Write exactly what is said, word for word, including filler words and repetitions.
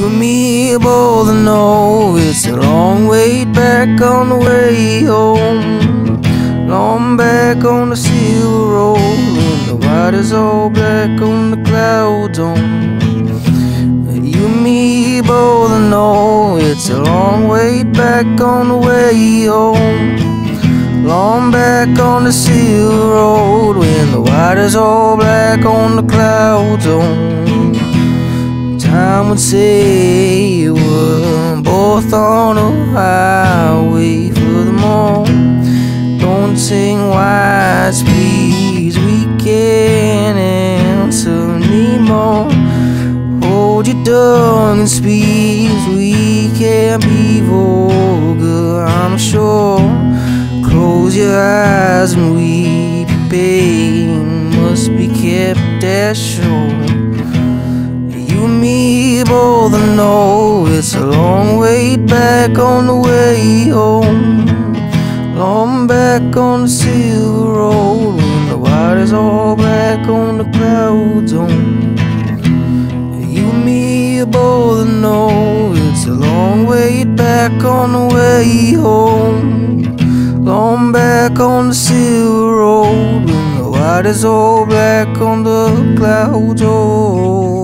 and me both know it's a long way back on the way home. Long back on the silver road when the water's all black on the cloud dome. You and me both know it's a long way back on the way home. Long back on the silver road when the water's all black on the cloud dome. Time would say we're both on a highway. Furthermore, don't sing wise, please. We can't answer anymore. Hold your tongue and speak. We can't be vulgar, I'm sure. Close your eyes and weep. Pain must be kept as sure. You and me both know it's a long way back on the way home. Long back on the silver road when the water's all black on the cloud dome. You and me both know it's a long way back on the way home. Long back on the silver road when the water's all black on the cloud dome.